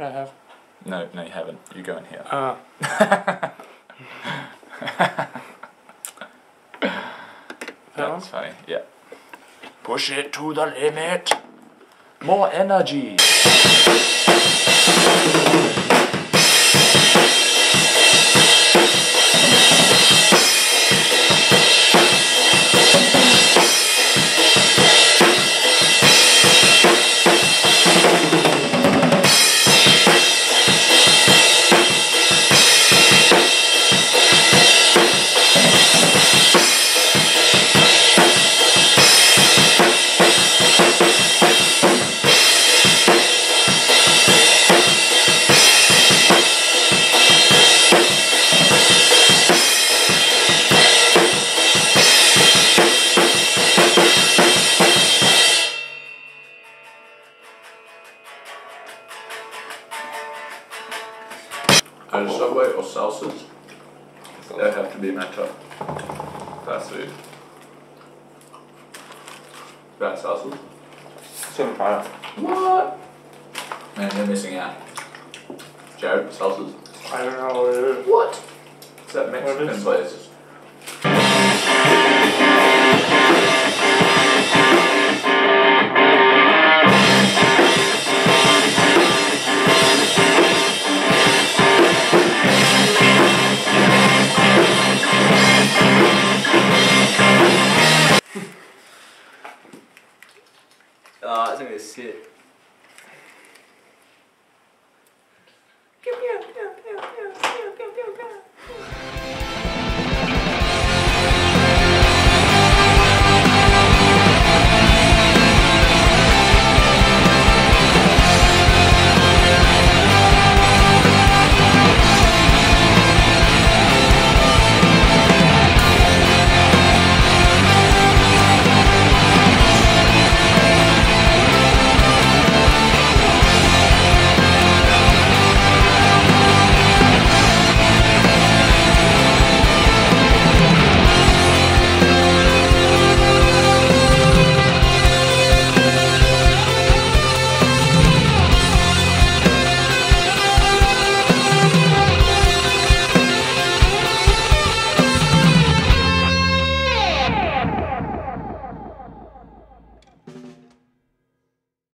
I have. No, you haven't. You go in here. That's funny, yeah. Push it to the limit. More energy. Subway or Salsa's? They have to be my top fast food. That Salsa's? What? Man, you're missing out. Jared, Salsa's? I don't know what it is. What? It's that Mexican place. It's gonna be a sit.